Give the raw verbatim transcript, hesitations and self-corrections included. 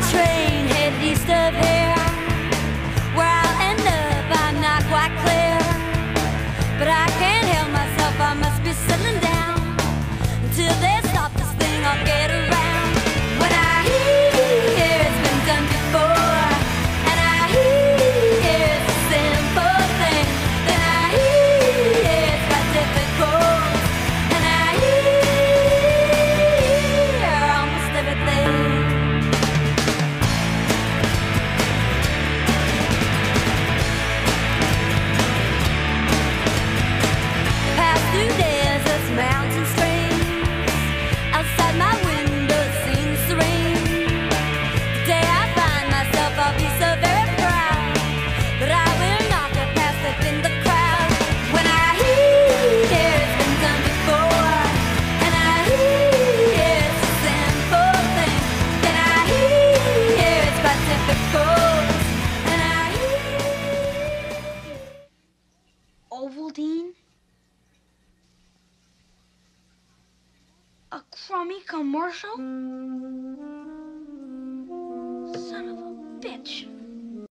train headed east of here. Where I'll end up, I'm not quite clear. But I can't help myself, I must be settling down. Until they stop this thing, I'll get around. When I hear it's been done before, and I hear it's a simple thing, then I hear it's quite difficult, and I hear almost everything. Past through deserts, mountain streams, outside my window seems serene. The day I find myself, I'll be so very proud, but I will not go past up in the crowd. When I hear it's been done before, and I hear it's a simple thing, then I hear it's quite difficult, and I hear Ovaltine? A crummy commercial?